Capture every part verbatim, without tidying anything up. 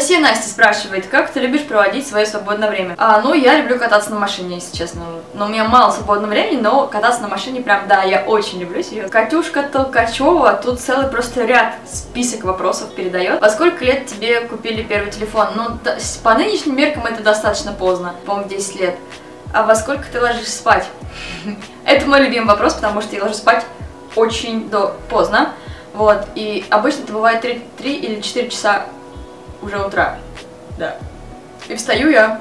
Анастасия Настя спрашивает, как ты любишь проводить свое свободное время? А, ну, я люблю кататься на машине, если честно. Но у меня мало свободного времени, но кататься на машине прям, да, я очень люблю, серьезно. Катюшка Толкачева тут целый просто ряд, список вопросов передает. Во сколько лет тебе купили первый телефон? Ну, по нынешним меркам это достаточно поздно, по-моему, десять лет. А во сколько ты ложишься спать? Это мой любимый вопрос, потому что я ложусь спать очень до поздно. Вот, и обычно это бывает три или четыре часа уже утра. Да. И встаю я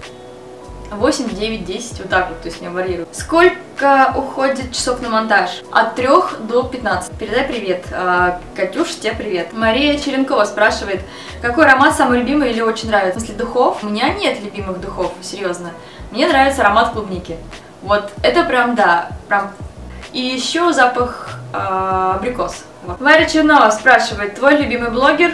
восемь, девять, десять, вот так вот, то есть меня варьирует. Сколько уходит часов на монтаж? От трёх до пятнадцати. Передай привет. Катюш, тебе привет. Мария Черенкова спрашивает, какой аромат самый любимый или очень нравится? В смысле духов? У меня нет любимых духов, серьезно. Мне нравится аромат клубники. Вот, это прям, да, прям. И еще запах э, абрикос. Вот. Варя Чернова спрашивает, твой любимый блогер?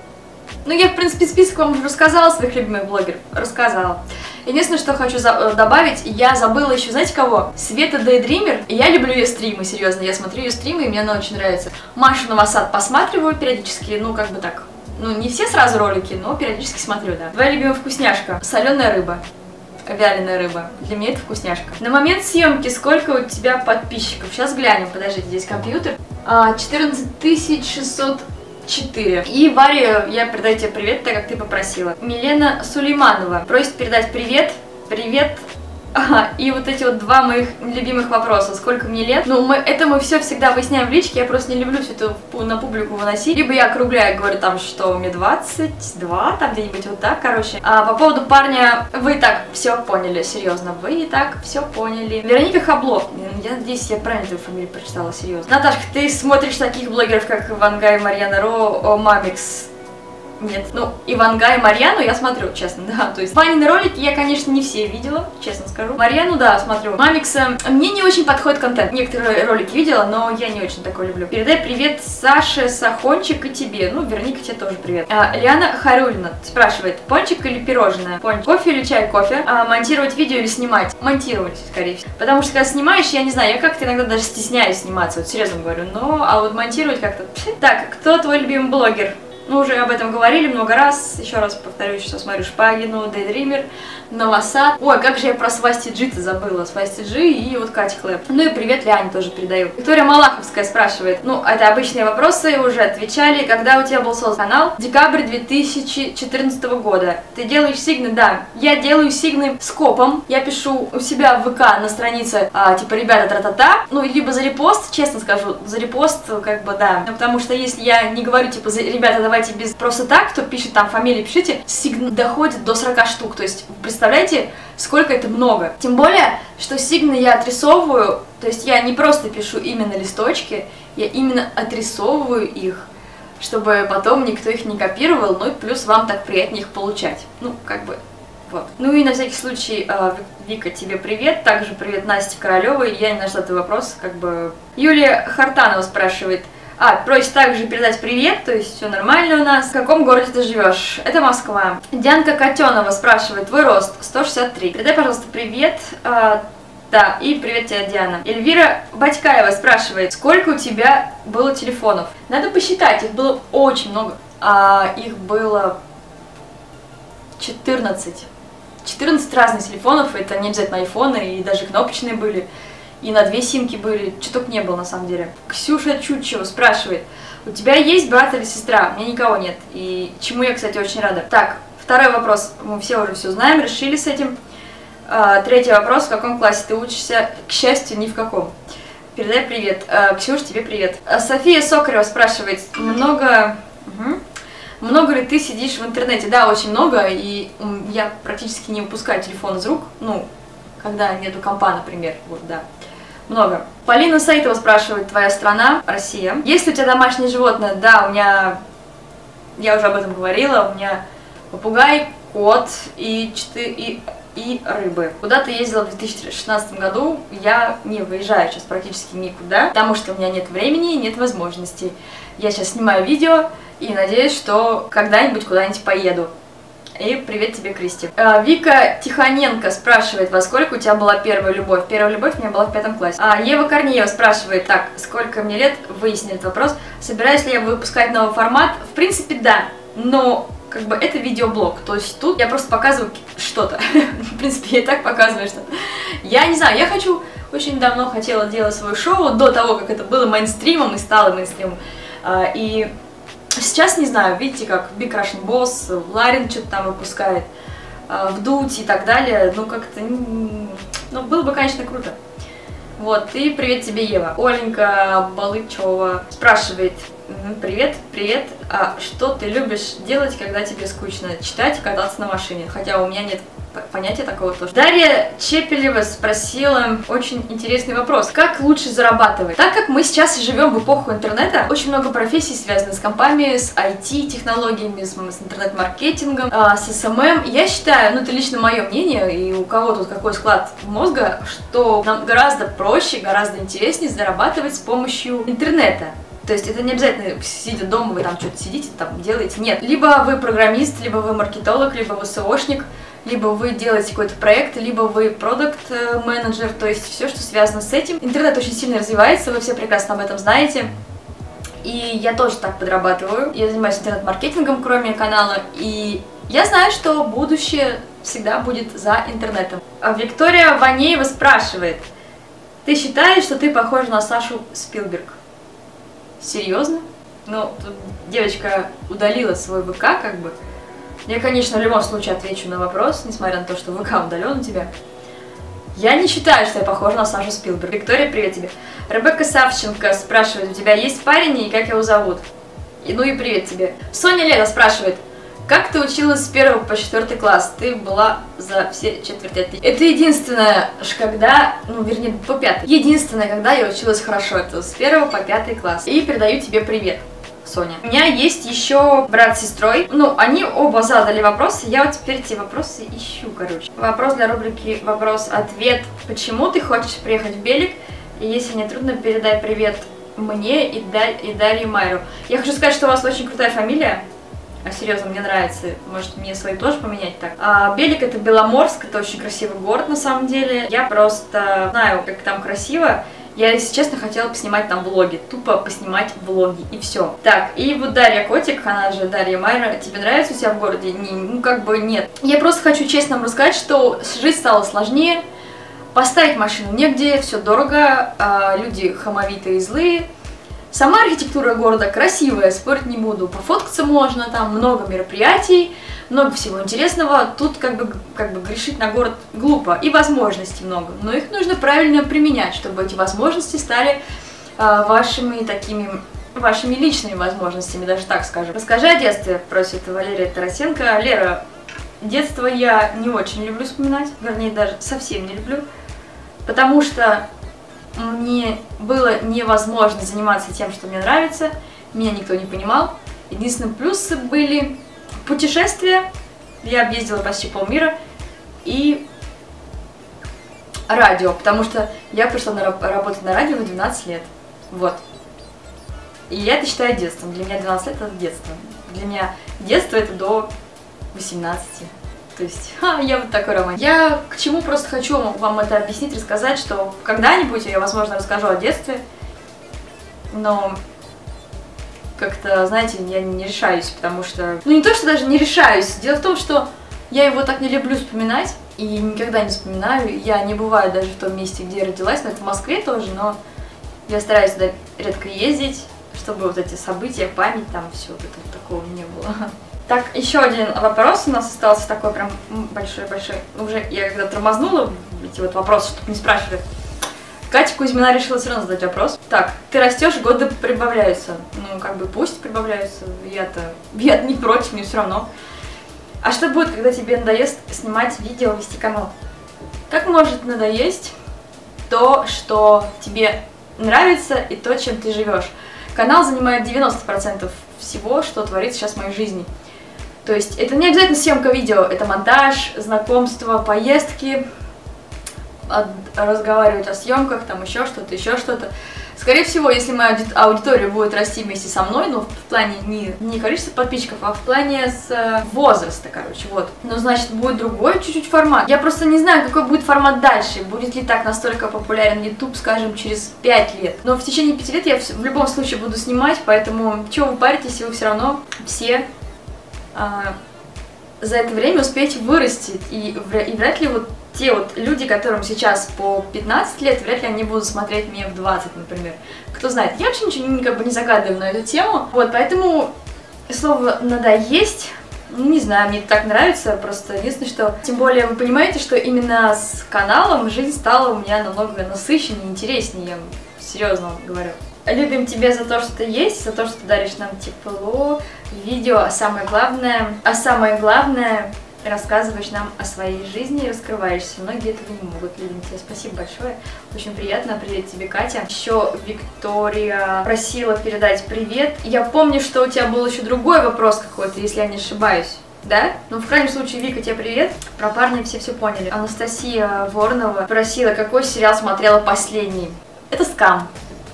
Ну, я, в принципе, список вам уже рассказала своих любимых блогеров. Рассказала. Единственное, что хочу добавить, я забыла еще, знаете кого? Света Daydreamer. Я люблю ее стримы, серьезно. Я смотрю ее стримы, и мне она очень нравится. Машу Новосад посматриваю периодически, ну, как бы так. Ну, не все сразу ролики, но периодически смотрю, да. Твоя любимая вкусняшка? Соленая рыба. Вяленая рыба. Для меня это вкусняшка. На момент съемки сколько у тебя подписчиков? Сейчас глянем, подождите, здесь компьютер. четырнадцать тысяч шестьсот четыре. И Варе я передаю тебе привет, так как ты попросила. Милена Сулейманова просит передать привет. Привет. Ага, и вот эти вот два моих любимых вопроса. Сколько мне лет? Ну, мы, это мы все всегда выясняем в личке, я просто не люблю все это на публику выносить. Либо я округляю, говорю там, что мне двадцать два, там где-нибудь вот так, короче. А по поводу парня, вы и так все поняли, серьезно, вы и так все поняли. Вероника Хабло, я надеюсь, я правильно твою фамилию прочитала, серьезно. Наташка, ты смотришь таких блогеров, как Ивангай, Марьяна Ро, Мамикс? Нет, ну, Ивангай и Марьяну я смотрю, честно, да, то есть Ванины ролики я, конечно, не все видела, честно скажу. Марьяну, да, смотрю. Мамикса, мне не очень подходит контент, некоторые ролики видела, но я не очень такой люблю. Передай привет Саше, Сахончик и тебе, ну, Вероника, тебе тоже привет. А, Лиана Харюлина спрашивает, пончик или пирожное? Пончик. Кофе или чай? Кофе. А, монтировать видео или снимать? Монтировать, скорее всего. Потому что, когда снимаешь, я не знаю, я как-то иногда даже стесняюсь сниматься, вот серьезно говорю, но, а вот монтировать как-то... Так, кто твой любимый блогер? Мы уже об этом говорили много раз. Еще раз повторюсь, что смотрю Шпагину, Daydreamer, Новосад. Ой, как же я про Свасти Джи-то забыла. Свасти Джи и вот Катя Клэп. Ну и привет Ляне тоже передаю. Виктория Малаховская спрашивает. Ну, это обычные вопросы, уже отвечали. Когда у тебя был создан канал? Декабрь две тысячи четырнадцатого года. Ты делаешь сигны? Да. Я делаю сигны скопом. Я пишу у себя в ВК на странице, а, типа, ребята, тра-та-та. Ну, либо за репост, честно скажу, за репост, как бы, да. Ну, потому что если я не говорю, типа, ребята, давайте без просто так, кто пишет там фамилии, пишите, сигн доходит до сорока штук. То есть, представляете, сколько это много. Тем более, что сигны я отрисовываю, то есть я не просто пишу имя на листочке, я именно отрисовываю их, чтобы потом никто их не копировал, ну и плюс вам так приятнее их получать. Ну, как бы, вот. Ну и на всякий случай, Вика, тебе привет, также привет Насте Королевой, я не нашла твой вопрос, как бы... Юлия Хартанова спрашивает, а, просит также передать привет, то есть все нормально у нас. В каком городе ты живешь? Это Москва. Дианка Котенова спрашивает, твой рост сто шестьдесят три. Передай, пожалуйста, привет. А, да, и привет тебе, Диана. Эльвира Батькаева спрашивает, сколько у тебя было телефонов? Надо посчитать, их было очень много. А, их было четырнадцать. четырнадцать разных телефонов, это не обязательно айфоны, и даже кнопочные были. И на две симки были, что только не было на самом деле. Ксюша Чучева спрашивает, у тебя есть брат или сестра? У меня никого нет. И чему я, кстати, очень рада. Так, второй вопрос, мы все уже все знаем, решили с этим. А, третий вопрос, в каком классе ты учишься? К счастью, ни в каком. Передай привет. А, Ксюш, тебе привет. А, София Сокарева спрашивает, много... Угу. Много ли ты сидишь в интернете? Да, очень много, и я практически не выпускаю телефон из рук, ну, когда нету компа, например, вот, да. Много. Полина Саитова спрашивает, твоя страна, Россия. Есть ли у тебя домашнее животное? Да, у меня, я уже об этом говорила, у меня попугай, кот и, четыре, и, и рыбы. Куда ты ездила в две тысячи шестнадцатом году? Я не выезжаю сейчас практически никуда, потому что у меня нет времени, нет возможностей. Я сейчас снимаю видео и надеюсь, что когда-нибудь куда-нибудь поеду. И привет тебе, Кристи. А, Вика Тихоненко спрашивает, во сколько у тебя была первая любовь? Первая любовь у меня была в пятом классе. А, Ева Корнеева спрашивает, так, сколько мне лет? Выяснили этот вопрос. Собираюсь ли я выпускать новый формат? В принципе, да. Но как бы это видеоблог, то есть тут я просто показываю что-то. В принципе, я и так показываю что-то. Я не знаю, я хочу, очень давно хотела делать свое шоу, до того, как это было мейнстримом и стало мейнстримом. И сейчас не знаю, видите, как Big Russian Boss, Ларин что-то там выпускает, Вдуть и так далее, ну как-то, ну было бы, конечно, круто. Вот, и привет тебе, Ева. Оленька Балычева спрашивает: привет, привет, а что ты любишь делать, когда тебе скучно? Читать и кататься на машине, хотя у меня нет понятия такого тоже. Дарья Чепелева спросила очень интересный вопрос: как лучше зарабатывать? Так как мы сейчас живем в эпоху интернета, очень много профессий связано с компами, с ай ти-технологиями, с, с интернет-маркетингом, а, с эс эм эм. Я считаю, ну это лично мое мнение, и у кого тут какой склад мозга, что нам гораздо проще, гораздо интереснее зарабатывать с помощью интернета. То есть это не обязательно, сидя дома, вы там что-то сидите, там делаете. Нет. Либо вы программист, либо вы маркетолог, либо вы сеошник, либо вы делаете какой-то проект, либо вы продукт-менеджер, то есть все, что связано с этим. Интернет очень сильно развивается, вы все прекрасно об этом знаете. И я тоже так подрабатываю. Я занимаюсь интернет-маркетингом, кроме канала, и я знаю, что будущее всегда будет за интернетом. А Виктория Ванеева спрашивает: ты считаешь, что ты похожа на Сашу Спилберг? Серьезно? Ну, тут девочка удалила свой вэ ка, как бы. Я, конечно, в любом случае отвечу на вопрос, несмотря на то, что вэ ка удален у тебя. Я не считаю, что я похожа на Сашу Спилберг. Виктория, привет тебе. Ребекка Савченко спрашивает: у тебя есть парень и как его зовут? И, ну и привет тебе. Соня Лето спрашивает: как ты училась с первого по четвертый класс? Ты была за все четверти отлично. Это единственное, когда, ну вернее по пятый. Единственное, когда я училась хорошо, это с первого по пятый класс. И передаю тебе привет, Соня. У меня есть еще брат с сестрой. Ну, они оба задали вопросы. Я вот теперь эти вопросы ищу, короче. Вопрос для рубрики «Вопрос-ответ». Почему ты хочешь приехать в Белик? И если не трудно, передай привет мне и, Дар и Дарье Майру. Я хочу сказать, что у вас очень крутая фамилия. А серьезно, мне нравится. Может, мне свои тоже поменять так. А, Белик — это Беломорск, это очень красивый город на самом деле. Я просто знаю, как там красиво. Я, если честно, хотела поснимать там влоги. Тупо поснимать влоги, и все. Так, и вот Дарья Котик, она же Дарья Майра. Тебе нравится у себя в городе? Не, ну, как бы нет. Я просто хочу честно вам рассказать, что жизнь стала сложнее. Поставить машину негде, все дорого, а люди хамовитые и злые. Сама архитектура города красивая, спорить не буду. Пофоткаться можно, там много мероприятий, много всего интересного. Тут как бы, как бы грешить на город глупо. И возможностей много. Но их нужно правильно применять, чтобы эти возможности стали э, вашими такими, вашими личными возможностями, даже так скажем. Расскажи о детстве, просит Валерия Тарасенко. Лера, детство я не очень люблю вспоминать, вернее даже совсем не люблю, потому что мне было невозможно заниматься тем, что мне нравится, меня никто не понимал. Единственные плюсы были путешествия, я объездила почти полмира, и радио, потому что я пришла на, работать на радио в двенадцать лет, вот. И я это считаю детством, для меня двенадцать лет это детство, для меня детство это до восемнадцати. То есть, ха, я вот такой романтик. Я к чему просто хочу вам это объяснить, рассказать, что когда-нибудь я, возможно, расскажу о детстве, но как-то, знаете, я не решаюсь, потому что... Ну, не то, что даже не решаюсь. Дело в том, что я его так не люблю вспоминать, и никогда не вспоминаю. Я не бываю даже в том месте, где я родилась, но это в Москве тоже, но я стараюсь туда редко ездить, чтобы вот эти события, память, там все, вот этого такого не было. Так, еще один вопрос у нас остался такой прям большой-большой. Уже я когда тормознула эти вот вопросы, чтобы не спрашивали. Катя Кузьмина решила все равно задать вопрос. Так, ты растешь, годы прибавляются. Ну, как бы пусть прибавляются. Я-то я не против, мне все равно. А что будет, когда тебе надоест снимать видео, вести канал? Как может надоесть то, что тебе нравится и то, чем ты живешь? Канал занимает девяносто процентов всего, что творится сейчас в моей жизни. То есть это не обязательно съемка видео, это монтаж, знакомства, поездки, разговаривать о съемках, там еще что-то, еще что-то. Скорее всего, если моя аудитория будет расти вместе со мной, ну, в плане не, не количества подписчиков, а в плане с возраста, короче, вот. Ну, значит, будет другой чуть-чуть формат. Я просто не знаю, какой будет формат дальше. Будет ли так настолько популярен YouTube, скажем, через пять лет. Но в течение пяти лет я в любом случае буду снимать, поэтому чего вы паритесь, вы все равно все а, за это время успеть вырасти. И, и вряд ли вот те вот люди, которым сейчас по пятнадцать лет, вряд ли они будут смотреть меня в двадцать, например. Кто знает, я вообще ничего как бы не загадываю на эту тему. Вот, поэтому слово «надоесть», ну, не знаю, мне это так нравится, просто единственное, что... Тем более, вы понимаете, что именно с каналом жизнь стала у меня намного насыщеннее, интереснее, я серьезно вам говорю. Любим тебя за то, что ты есть, за то, что ты даришь нам тепло, видео, а самое главное, а самое главное, рассказываешь нам о своей жизни и раскрываешься. Многие этого не могут. Любим тебя. Спасибо большое. Очень приятно. Привет тебе, Катя. Еще Виктория просила передать привет. Я помню, что у тебя был еще другой вопрос какой-то, если я не ошибаюсь. Да? Ну, в крайнем случае, Вика, тебе привет. Про парня все все поняли. Анастасия Воронова просила, какой сериал смотрела последний. Это «Скам».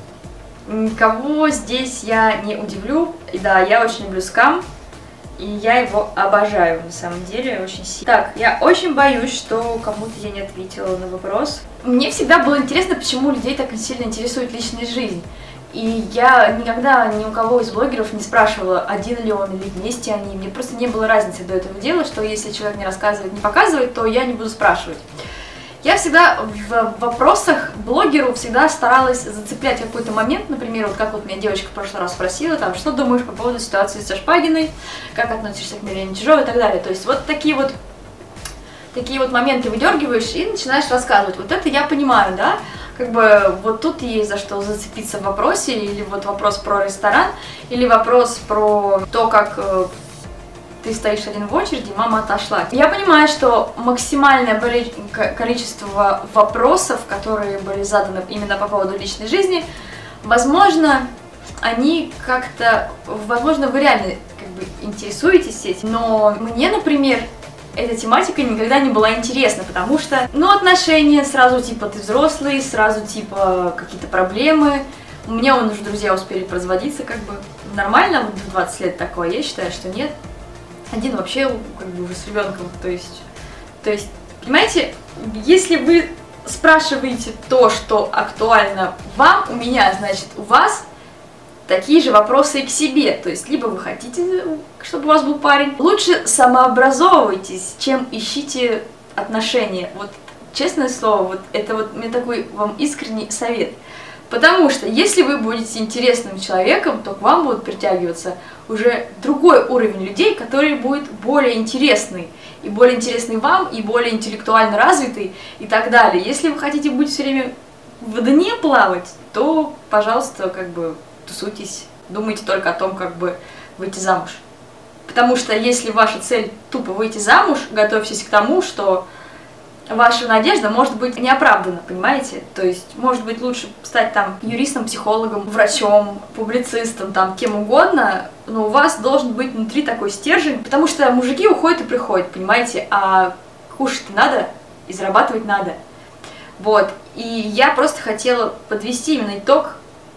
Никого здесь я не удивлю. И да, я очень люблю «Скам». И я его обожаю, на самом деле, очень сильно. Так, я очень боюсь, что кому-то я не ответила на вопрос. Мне всегда было интересно, почему людей так сильно интересует личная жизнь. И я никогда ни у кого из блогеров не спрашивала, один ли он или вместе они. Мне просто не было разницы до этого дела, что если человек не рассказывает, не показывает, то я не буду спрашивать. Я всегда в вопросах блогеру всегда старалась зацеплять какой-то момент, например, вот как вот меня девочка в прошлый раз спросила, там, что думаешь по поводу ситуации со Шпагиной, как относишься к Милене Чижовой и так далее. То есть вот такие вот, такие вот моменты выдергиваешь и начинаешь рассказывать. Вот это я понимаю, да, как бы вот тут есть за что зацепиться в вопросе, или вот вопрос про ресторан, или вопрос про то, как... ты стоишь один в очереди, мама отошла. Я понимаю, что максимальное количество вопросов, которые были заданы именно по поводу личной жизни, возможно, они как-то, возможно, вы реально как бы интересуетесь этим, но мне, например, эта тематика никогда не была интересна, потому что, ну, отношения сразу типа ты взрослый, сразу типа какие-то проблемы. У меня вон уже друзья успели разводиться, как бы нормально, вот в двадцать лет такое, я считаю, что нет. Один вообще как бы уже с ребенком, то есть, то есть, понимаете, если вы спрашиваете то, что актуально вам, у меня, значит, у вас такие же вопросы и к себе, то есть, либо вы хотите, чтобы у вас был парень, лучше самообразовывайтесь, чем ищите отношения, вот, честное слово, вот, это вот мне такой вам искренний совет. Потому что если вы будете интересным человеком, то к вам будут притягиваться уже другой уровень людей, который будет более интересный. И более интересный вам, и более интеллектуально развитый, и так далее. Если вы хотите быть все время в дне плавать, то, пожалуйста, как бы тусуйтесь, думайте только о том, как бы выйти замуж. Потому что если ваша цель тупо выйти замуж, готовьтесь к тому, что... ваша надежда может быть неоправдана, понимаете? То есть, может быть, лучше стать там юристом, психологом, врачом, публицистом, там, кем угодно, но у вас должен быть внутри такой стержень, потому что мужики уходят и приходят, понимаете? А кушать надо и зарабатывать надо. Вот. И я просто хотела подвести именно итог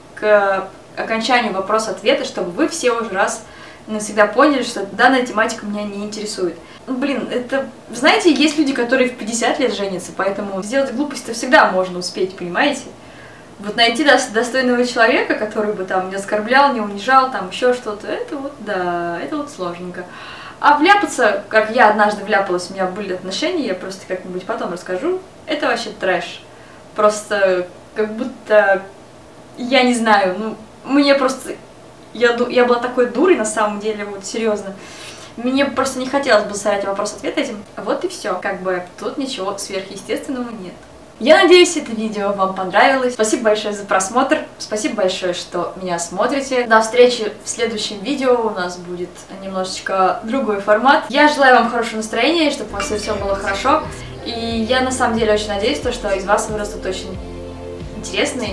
к окончанию вопроса-ответа, чтобы вы все уже раз навсегда поняли, что данная тематика меня не интересует. Блин, это... Знаете, есть люди, которые в пятьдесят лет женятся, поэтому сделать глупость-то всегда можно успеть, понимаете? Вот найти достойного человека, который бы там не оскорблял, не унижал, там еще что-то, это вот, да, это вот сложненько. А вляпаться, как я однажды вляпалась, у меня были отношения, я просто как-нибудь потом расскажу, это вообще трэш. Просто как будто, я не знаю, ну, мне просто... Я, я была такой дурой на самом деле, вот серьезно. Мне просто не хотелось бы ставить вопрос-ответ этим. Вот и все. Как бы тут ничего сверхъестественного нет. Я надеюсь, это видео вам понравилось. Спасибо большое за просмотр. Спасибо большое, что меня смотрите. До встречи в следующем видео. У нас будет немножечко другой формат. Я желаю вам хорошего настроения, чтобы у вас все было хорошо. И я на самом деле очень надеюсь, что из вас вырастут очень интересные,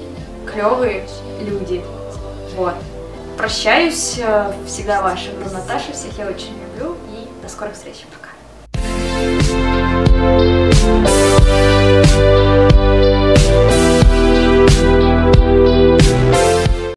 клевые люди. Вот. Прощаюсь. Всегда ваша Наташа. Всех я очень люблю. И до скорых встреч. Пока.